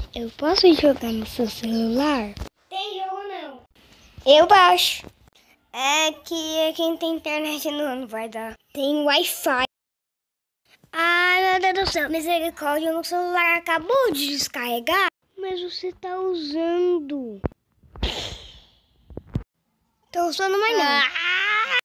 Eu posso jogar no seu celular? Tem jogo não. Eu baixo. É que aqui não tem internet não vai dar. Tem Wi-Fi. Ai, meu Deus do céu, misericórdia, meu celular acabou de descarregar. Mas você tá usando. Tô usando mais não.